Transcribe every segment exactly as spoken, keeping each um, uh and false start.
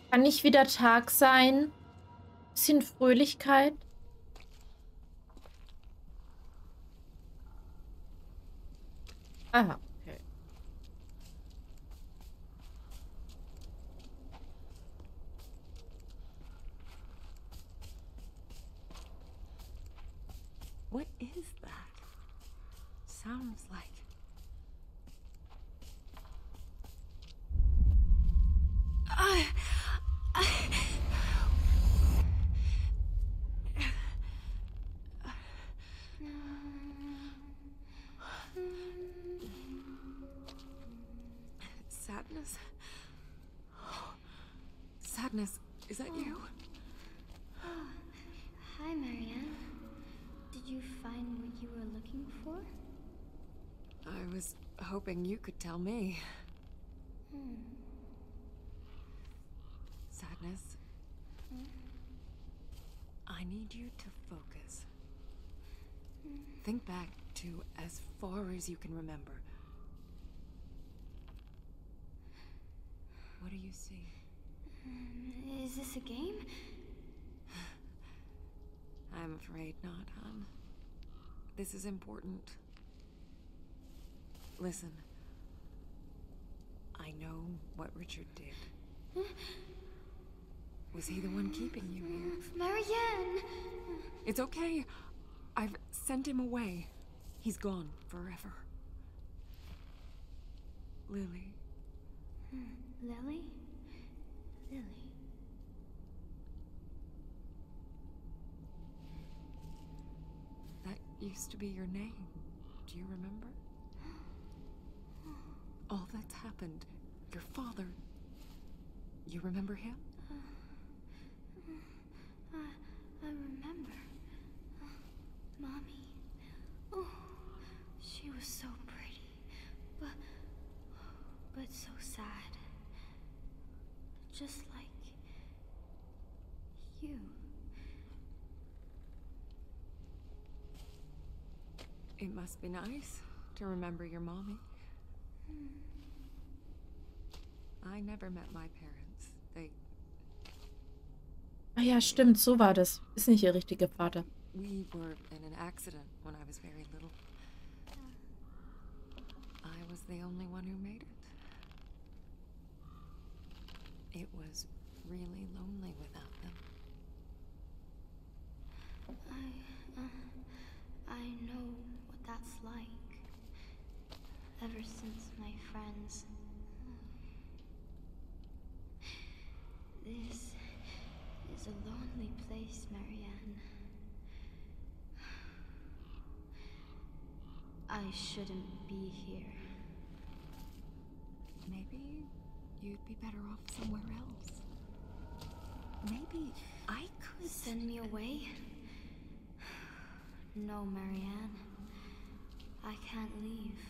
Kann nicht wieder Tag sein? Bisschen Fröhlichkeit? Aha, okay. What is that? Sounds like... Uh, uh, Sadness? Sadness, is that you? Oh, hi, Marianne. Did you find what you were looking for? I was hoping you could tell me. Hmm. Sadness. Hmm? I need you to focus. Hmm. Think back to as far as you can remember. What do you see? Um, is this a game? I'm afraid not, hon. This is important. Listen. I know what Richard did. Was he the one keeping you here? Marianne! It's okay. I've sent him away. He's gone forever. Lily. Lily? Lily. That used to be your name. Do you remember? All that's happened. Your father. You remember him? Uh, uh, I, I remember. Uh, Mommy. Oh, she was so pretty. But, but so sad. Just like you. It must be nice to remember your mommy. I never met my parents. They... Ah ja, stimmt, so war das. Ist nicht ihr richtiger Vater. We were in an accident when I was very little. I was the only one who made it. It was really lonely without them. I, uh, I know what that's like. Ever since my friends... This is a lonely place, Marianne. I shouldn't be here. Maybe you'd be better off somewhere else. Maybe I could... Send me away? No, Marianne. I can't leave.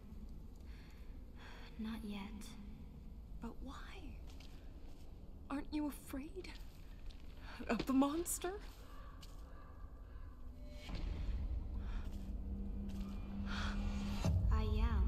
Not yet. But why? Aren't you afraid of the monster? I am.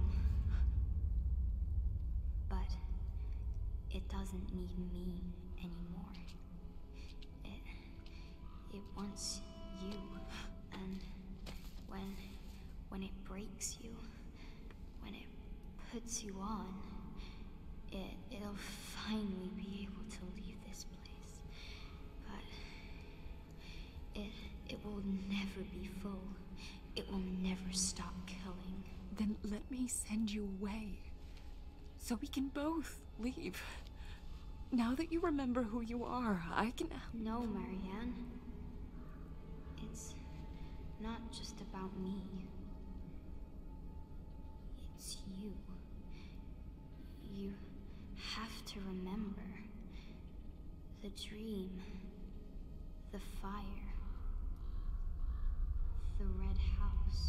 But it doesn't need me anymore. It... it wants you. And when... when it breaks you, when it puts you on, it... it'll finally be able to leave this place. But... it... it will never be full. It will never stop killing. Then let me send you away. So we can both leave. Now that you remember who you are, I can... No, Marianne. It's not just about me. It's you. You have to remember the dream, the fire, the red house.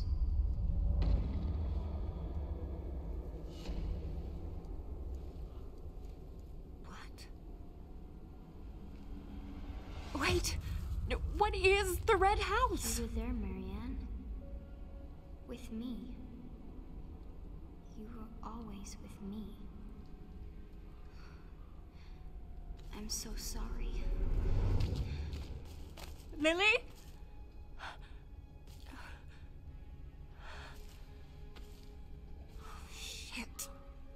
What? Wait! No, what is the red house? You were there, Marianne. With me. You were always with me. I'm so sorry. Lily? Oh, shit.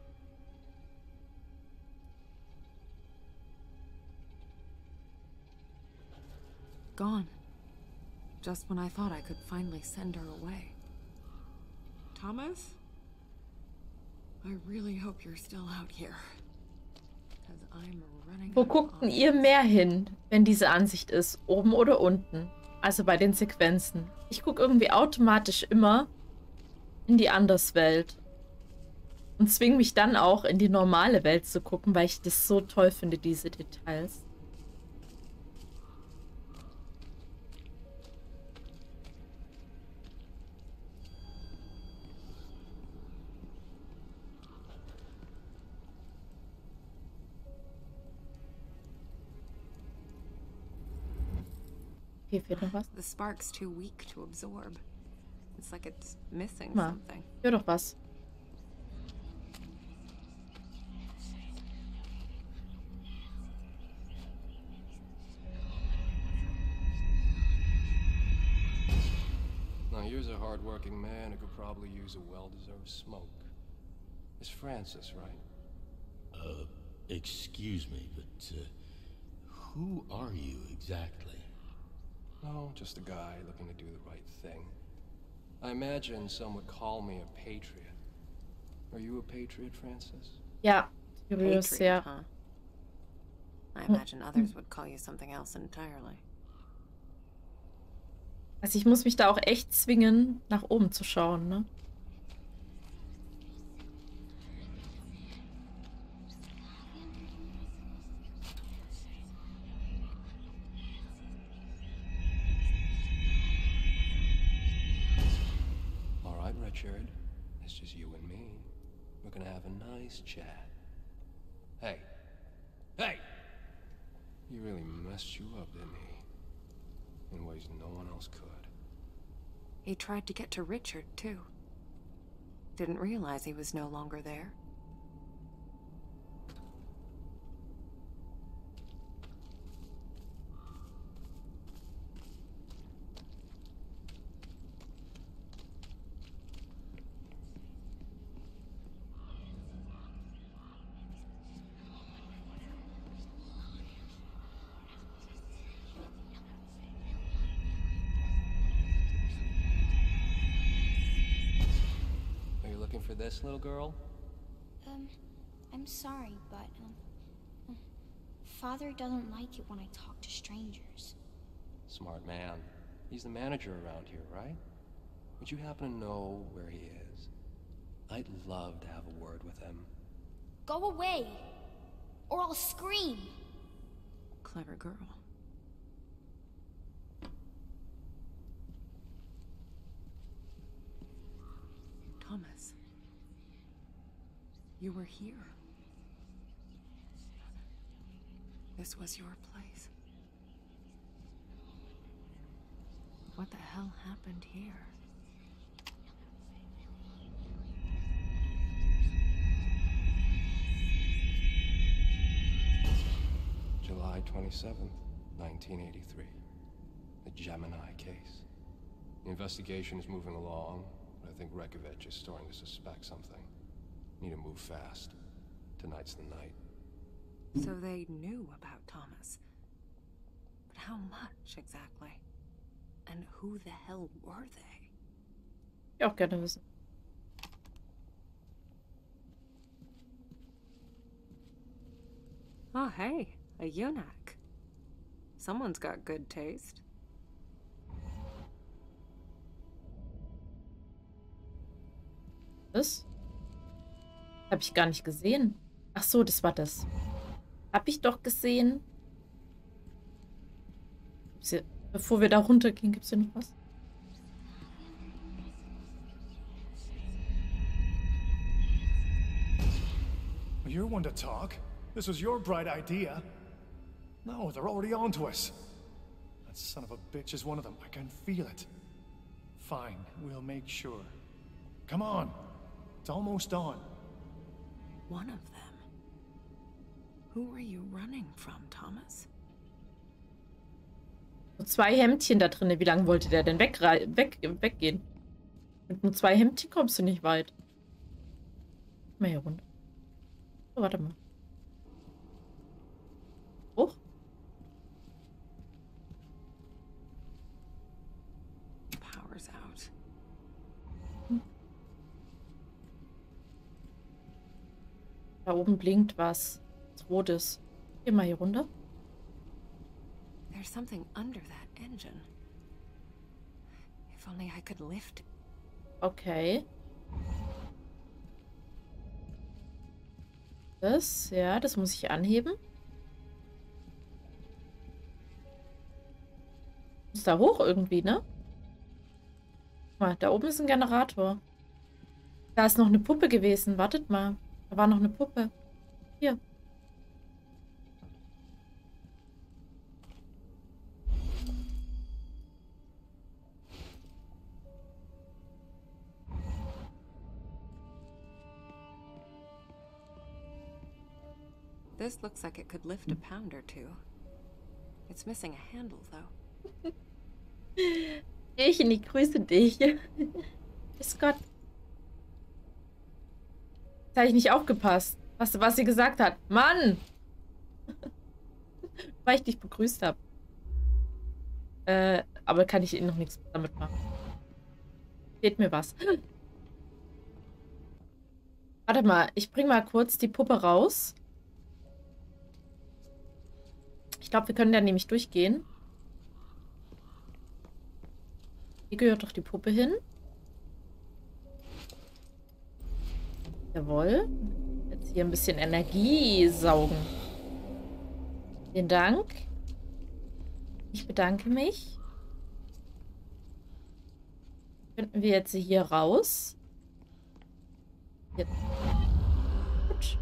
Gone. Just when I thought I could finally send her away. Thomas? I really hope you're still out here. Because I'm running. Wo guckt denn ihr mehr hin, wenn diese Ansicht ist? Oben oder unten? Also bei den Sequenzen. Ich gucke irgendwie automatisch immer in die Anderswelt. Und zwinge mich dann auch in die normale Welt zu gucken, weil ich das so toll finde, diese Details. Hier fehlt noch was. The spark's too weak to absorb. It's like it's missing Mal, something. hör doch was. Now here's a hard-working man who could probably use a well-deserved smoke. It's Francis, right? Uh, excuse me, but, uh, who are you exactly? No, just a guy looking to do the right thing. I imagine some would call me a patriot. Are you a patriot, Francis? Ja, Sirius, Patriot, ja. huh? I imagine others would call you something else entirely. Also ich muss mich da auch echt zwingen, nach oben zu schauen, ne? All right, Richard. It's just you and me. We're gonna have a nice chat. Hey. Hey! He really messed you up, didn't he? In ways no one else could. He tried to get to Richard, too. Didn't realize he was no longer there. For this little girl? Um, I'm sorry, but, um, Father doesn't like it when I talk to strangers. Smart man. He's the manager around here, right? Would you happen to know where he is? I'd love to have a word with him. Go away, or I'll scream. Clever girl. Thomas. You were here. This was your place. What the hell happened here? July twenty-seventh, nineteen eighty-three. The Gemini case. The investigation is moving along, but I think Rekovich is starting to suspect something. Need to move fast. Tonight's the night. So they knew about Thomas. But how much exactly? And who the hell were they? Ich auch gerne wissen. Oh, hey, a eunuch. Someone's got good taste. Das habe ich gar nicht gesehen. Ach so, das war das. Habe ich doch gesehen. Hier, bevor wir da runtergehen, gibt es hier noch was? You're one to talk. This was your bright idea. No, they're already on to us. That son of a bitch is one of them. I can feel it. Fine, we'll make sure. Come on. It's almost on. One of them. Who are you running from, Thomas? Nur zwei Hemdchen da drin. Wie lange wollte der denn weg, weg, weggehen? Mit nur zwei Hemdchen kommst du nicht weit. Mal hier runter. Oh, warte mal. Hoch. Power's out. Hm. Da oben blinkt was. Was Rotes. Geh mal hier runter. There's something under that engine. If only I could lift it. Okay. Das, ja, das muss ich anheben. Ist da hoch irgendwie, ne? Guck mal, da oben ist ein Generator. Da ist noch eine Puppe gewesen. Wartet mal. Da war noch eine Puppe. Hier. This looks like it could lift a pound or two. It's missing a handle, though. Ich, ich grüße dich. Grüß Gott. Jetzt habe ich nicht aufgepasst, was, was sie gesagt hat. Mann! Weil ich dich begrüßt habe. Äh, aber kann ich ihnen noch nichts damit machen. Fehlt mir was. Warte mal, ich bring mal kurz die Puppe raus. Ich glaube, wir können da nämlich durchgehen. Hier gehört doch die Puppe hin. Jawohl. Jetzt hier ein bisschen Energie saugen. Vielen Dank. Ich bedanke mich. Könnten wir jetzt hier raus? Hier. Gut.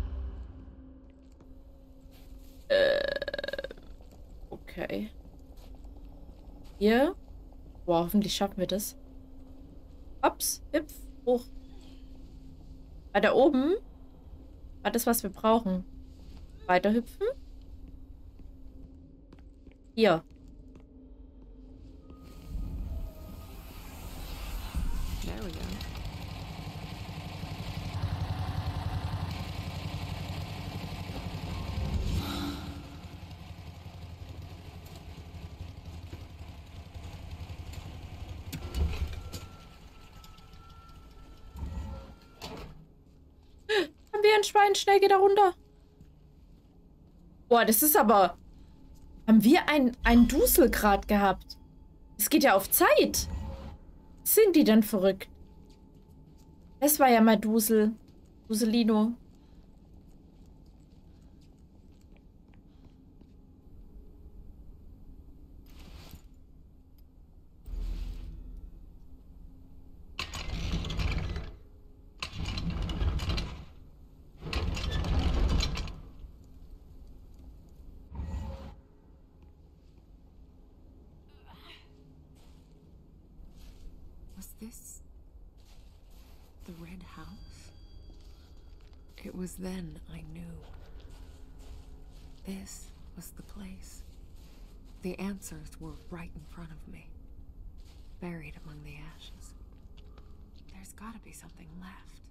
Äh. Okay. Hier. Boah, hoffentlich schaffen wir das. Ups, hüpf, hoch. Weil da oben war das, was wir brauchen. Weiter hüpfen. Hier. There we go. Haben wir ein Schwein? Schnell, geh da runter. Boah, das ist aber... Haben wir ein, ein Dusel gerade gehabt? Es geht ja auf Zeit. Sind die denn verrückt? Das war ja mal Dusel. Duselino. This the Red House? It was then I knew. This was the place. The answers were right in front of me, buried among the ashes. There's gotta be something left.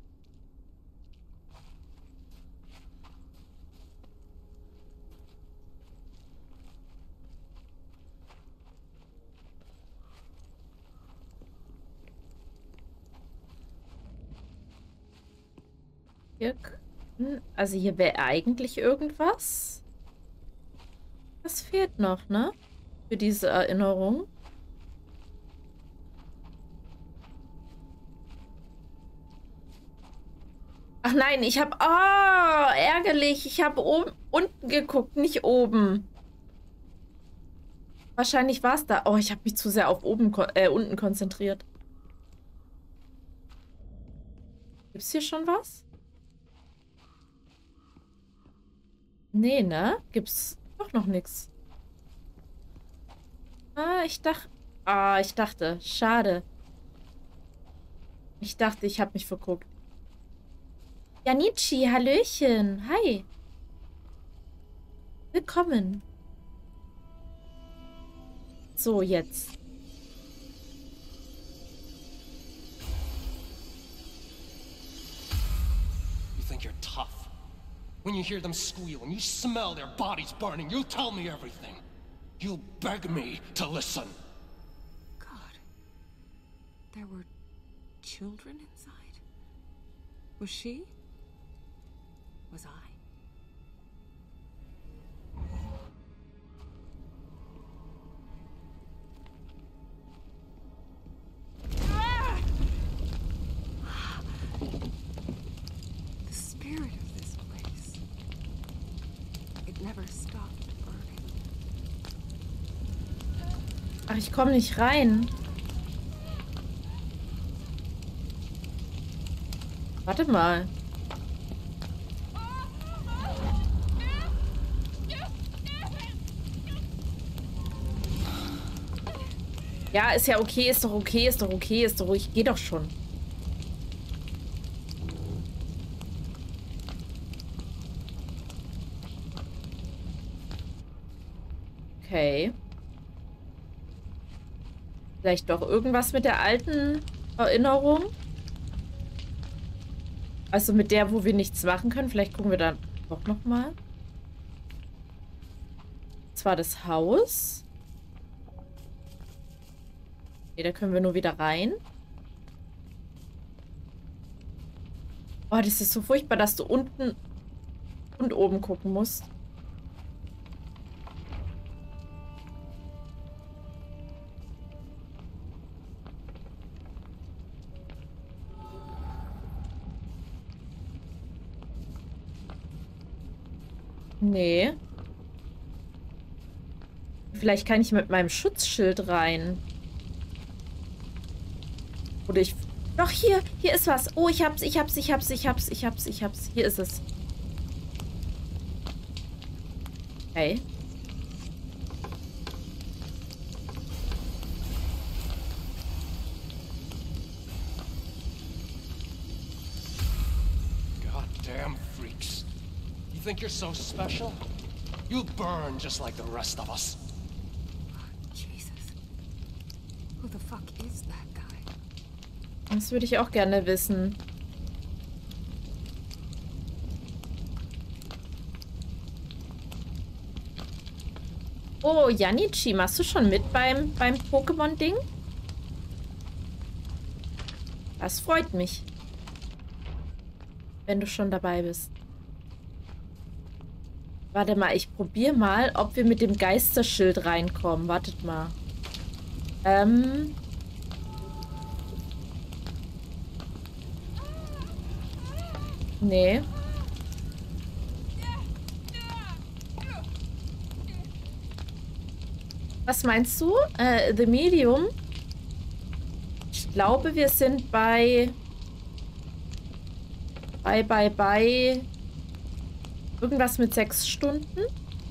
Hier, also hier wäre eigentlich irgendwas. Das fehlt noch, ne? Für diese Erinnerung. Ach nein, ich habe... Ah, oh, ärgerlich. Ich habe oben, unten geguckt, nicht oben. Wahrscheinlich war es da. Oh, ich habe mich zu sehr auf oben, äh, unten konzentriert. Gibt's hier schon was? Nee, ne? Gibt's doch noch nichts. Ah, ich dachte... Ah, ich dachte. Schade. Ich dachte, ich habe mich verguckt. Janichi, Hallöchen. Hi. Willkommen. So, jetzt. You think you're tough? When you hear them squeal and you smell their bodies burning, you'll tell me everything. You'll beg me to listen. God. There were children inside? Was she? Was I? The spirit of this place. It never stopped burning. Ach, ich komme nicht rein. Warte mal. Ja, ist ja okay, ist doch okay, ist doch okay, ist doch ruhig. Geh doch schon. Okay. Vielleicht doch irgendwas mit der alten Erinnerung? Also mit der, wo wir nichts machen können. Vielleicht gucken wir dann doch noch mal. Zwar das Haus. Okay, da können wir nur wieder rein. Oh, das ist so furchtbar, dass du unten und oben gucken musst. Nee. Vielleicht kann ich mit meinem Schutzschild rein. Oder ich... Doch, hier. Hier ist was. Oh, ich hab's, ich hab's, ich hab's, ich hab's, ich hab's, ich hab's. Hier ist es. Okay. Goddamn freaks. You think you're so special? You'll burn just like the rest of us. Jesus. Who the fuck is that guy? Das würde ich auch gerne wissen. Oh, Janichi, machst du schon mit beim, beim Pokémon-Ding? Das freut mich. Wenn du schon dabei bist. Warte mal, ich probiere mal, ob wir mit dem Geisterschild reinkommen. Wartet mal. Ähm... Nee. Was meinst du? Äh, The Medium? Ich glaube, wir sind bei... Bei, bei, bei... Irgendwas mit sechs Stunden?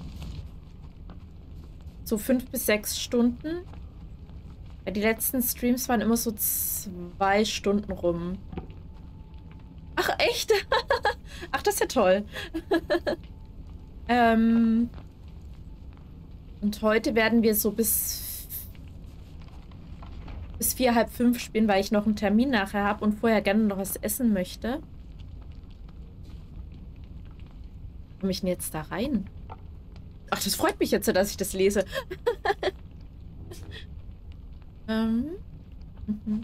So fünf bis sechs Stunden? Ja, die letzten Streams waren immer so zwei Stunden rum. Ach, echt? Ach, das ist ja toll. ähm... Und heute werden wir so bis bis vier, halb fünf spielen, weil ich noch einen Termin nachher habe und vorher gerne noch was essen möchte. Komme ich denn jetzt da rein? Ach, das freut mich jetzt, dass ich das lese. ähm. Mhm.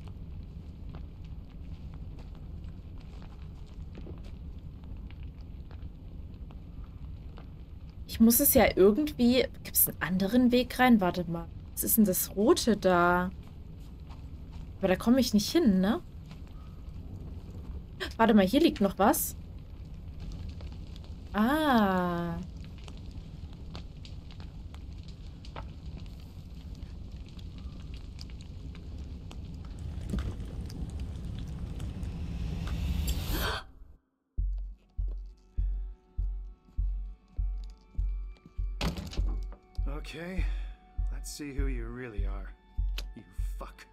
Ich muss es ja irgendwie... Gibt es einen anderen Weg rein? Warte mal. Was ist denn das Rote da? Aber da komme ich nicht hin, ne? Warte mal, hier liegt noch was. Ah. Okay, let's see who you really are. You fuck.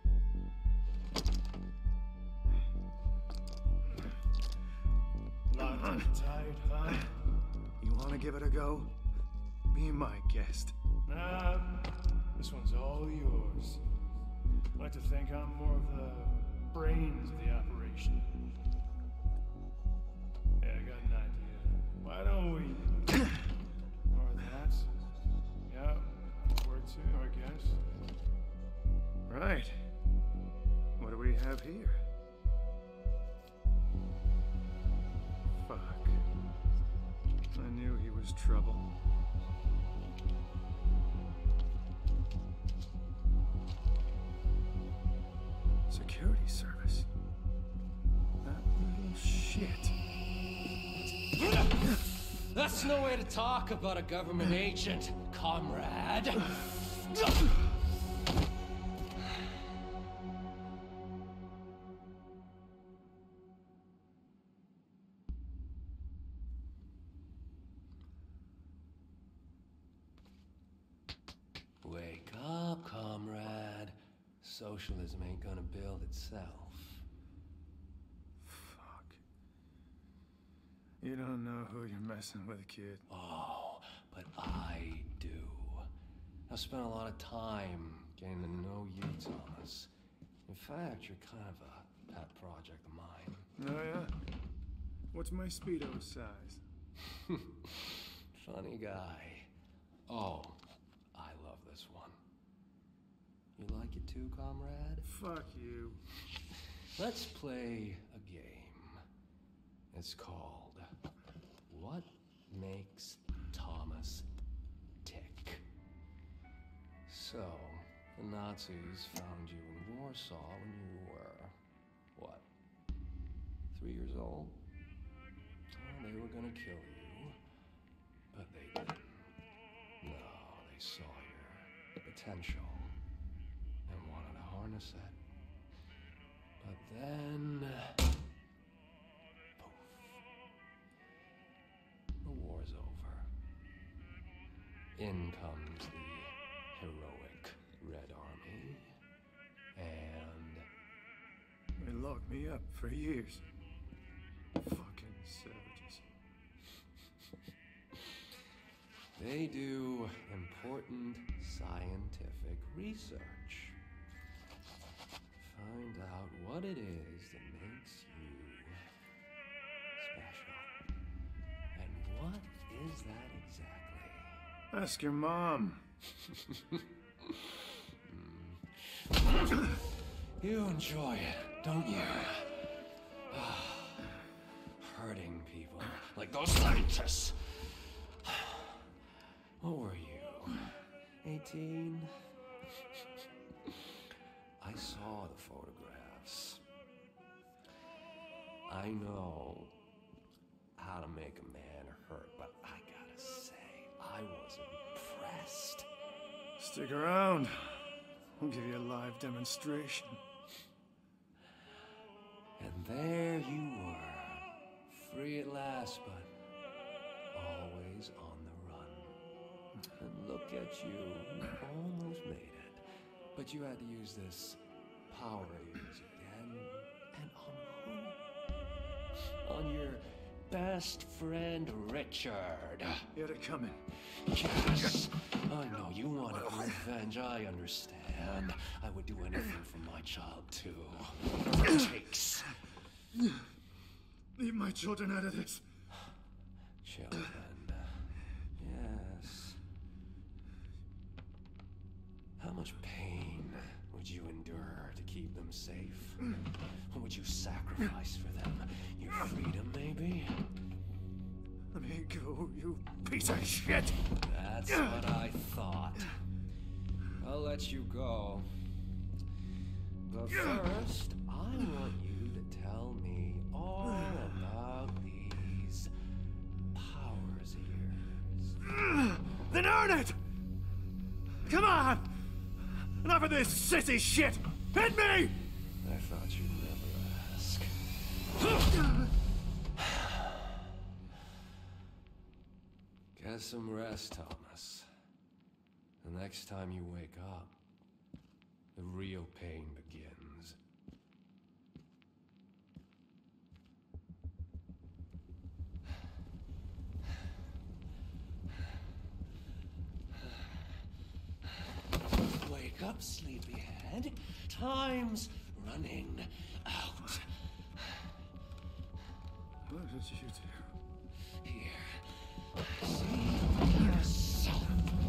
Locked and tied, huh? You wanna give it a go? Be my guest. Nah, this one's all yours. I like to think I'm more of the brains of the operation. Yeah, I got an idea. Why don't we... or that. Yeah, word two, I guess. Right. What do we have here? Fuck. I knew he was trouble. Security service. That little shit. That's no way to talk about a government agent, comrade. Wake up, comrade. Socialism ain't gonna build itself. Fuck. You don't know who you're messing with, kid. Oh, but I do. I've spent a lot of time getting to know you, Thomas. In fact, you're kind of a pet project of mine. Oh, yeah? What's my Speedo size? Funny guy. Oh, I love this one. You like it too, comrade? Fuck you. Let's play a game. It's called What Makes Thomas Tick? So, the Nazis found you in Warsaw when you were, what, three years old? Oh, they were gonna kill you, but they didn't. No, they saw your potential and wanted to harness it. But then... poof. The war's over. In comes the heroic Red Army. And... They locked me up for years. Fucking savages. they do important scientific research. Find out what it is that makes you special. And what is that exactly? Ask your mom. You enjoy it, don't you? Hurting people like those scientists. What were you? eighteen? I saw the photographs. I know how to make a man hurt, but I gotta say, I was impressed. Stick around. I'll give you a live demonstration. And there you were, free at last, but always on the run. And look at you, you almost made it. But you had to use this power of yours again. And on who? On your best friend, Richard. You had it coming. Yes! I know, you wanted revenge, I understand. I would do anything for my child, too. Whatever it takes. Leave my children out of this. Children. Yes. How much pain would you endure to keep them safe? What would you sacrifice for them? Your freedom, maybe? Let me go, you piece of shit! That's what I thought. I'll let you go. But first, I want you to tell me all about these powers of yours. Then earn it! Come on! Enough of this sissy shit! Hit me! I thought you'd never ask. Get some rest, Thomas. The next time you wake up, the real pain begins. of sleepyhead. Time's running out. What did you do? Here. See for yourself.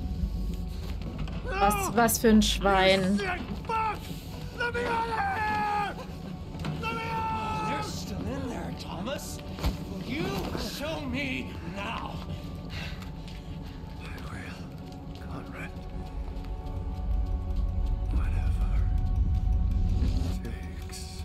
Was, was für ein Schwein. Fuck! Let me out of here! Let me out! You're still in there, Thomas. Will you show me now? I will, Conrad. Whatever it takes.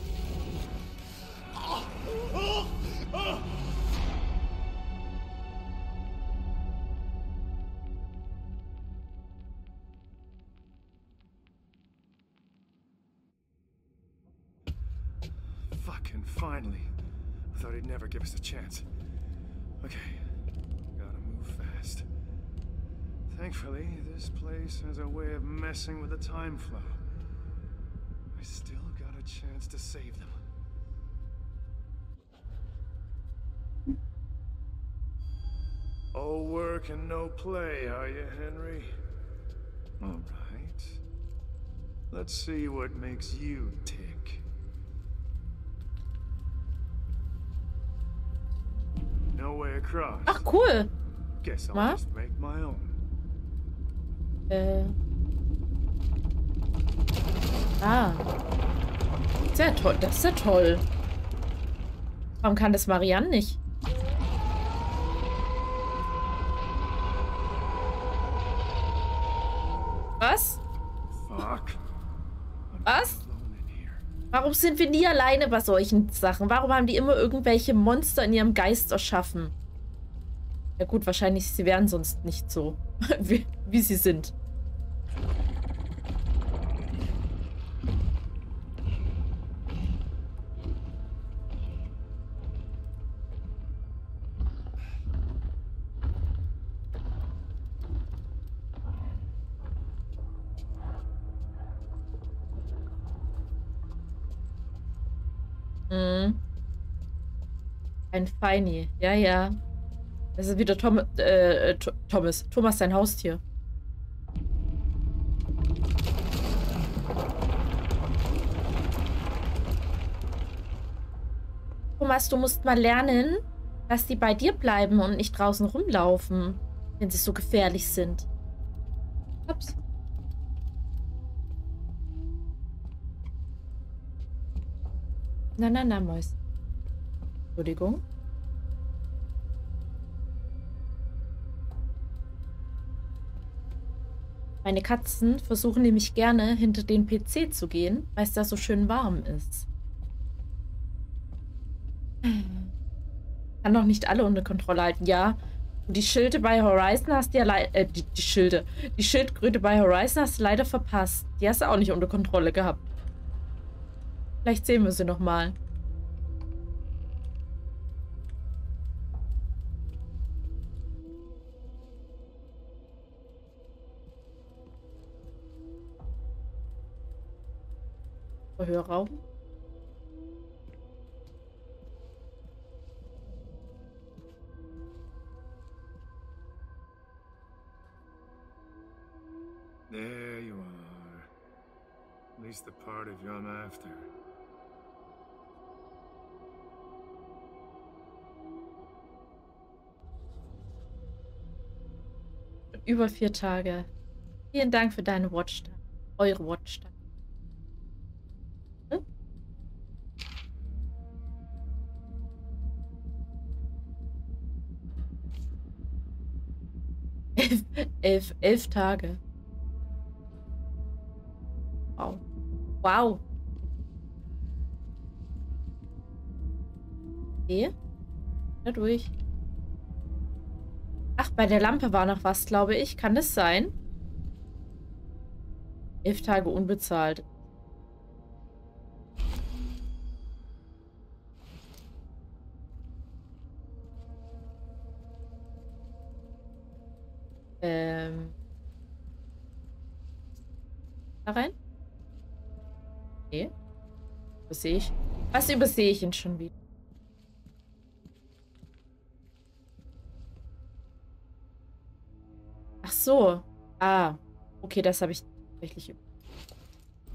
Fucking finally. I thought he'd never give us a chance. Okay, gotta move fast. Thankfully, this place has a way of messing with the time flow. I still got a chance to save them. All work and no play, are you, Henry? All right. Let's see what makes you tick. No way across. Ach, cool. Guess I'll Was? just make my own. Äh. Ah. Sehr toll. Das ist ja toll. Warum kann das Marianne nicht? Was? Fuck. I'm Was? alone in here. Warum sind wir nie alleine bei solchen Sachen? Warum haben die immer irgendwelche Monster in ihrem Geist erschaffen? Ja gut, wahrscheinlich, sie wären sonst nicht so, wie, wie sie sind. Mhm. Ein Feini. Ja, ja. Das ist wieder Tom, äh, Th Thomas. Thomas, sein Haustier. Thomas, du musst mal lernen, dass die bei dir bleiben und nicht draußen rumlaufen, wenn sie so gefährlich sind. Ups. Na, na, na, Mäus. Entschuldigung. Meine Katzen versuchen nämlich gerne, hinter den P C zu gehen, weil es da so schön warm ist. Kann doch nicht alle unter Kontrolle halten. Ja, die Schilde bei Horizon hast du ja leider... Äh, die, die Schilde. Die Schildkröte bei Horizon hast du leider verpasst. Die hast du auch nicht unter Kontrolle gehabt. Vielleicht sehen wir sie noch mal. Verhörraum. There you are. At least the part of you I'm after. Über vier Tage. Vielen Dank für deine Watchtime. Eure Watchtime. Hm? Elf, elf, elf Tage. Wow. Wow. Okay. Dadurch. Ach, bei der Lampe war noch was, glaube ich. Kann das sein? Elf Tage unbezahlt. Ähm. Da rein? Okay. Übersehe ich. Was übersehe ich ihn schon wieder? Ach so. Ah. Okay, das habe ich tatsächlich